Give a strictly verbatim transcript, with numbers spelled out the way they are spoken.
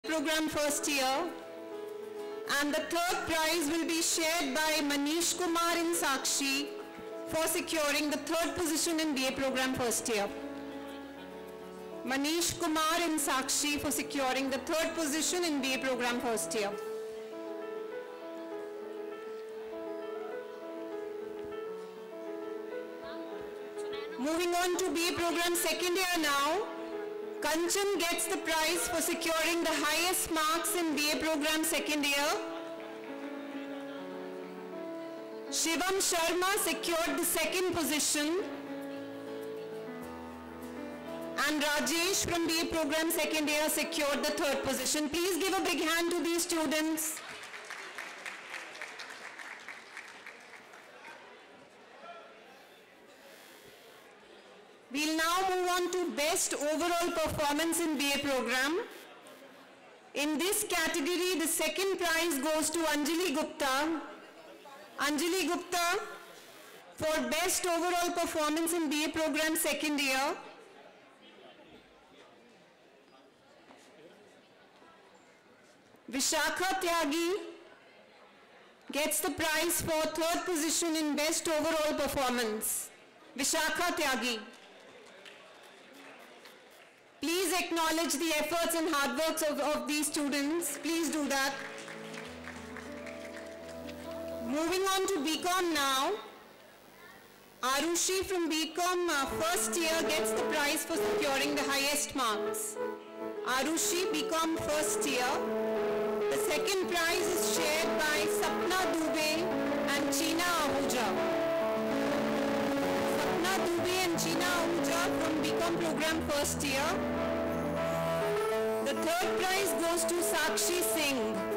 program first year, and the third prize will be shared by Manish Kumar in Sakshi for securing the third position in B A program first year. Manish Kumar in Sakshi for securing the third position in B A program first year. Moving on to B A program second year now, Kanchan gets the prize for securing the highest marks in B A program second year. Shivam Sharma secured the second position. And Rajesh from B A program second year secured the third position. Please give a big hand to these students. We'll now move on to best overall performance in B A program. In this category, the second prize goes to Anjali Gupta. Anjali Gupta for best overall performance in B A program second year. Vishakha Tyagi gets the prize for third position in best overall performance. Vishakha Tyagi. Please acknowledge the efforts and hard works of, of these students. Please do that. Moving on to B Com now. Arushi from B Com uh, first year gets the prize for securing the highest marks. Arushi, B Com first year. The second prize is shared by Sapna Dubey and China Ahuja. Sapna Dubey and China Ahuja from B Com program first year. The third prize goes to Sakshi Singh.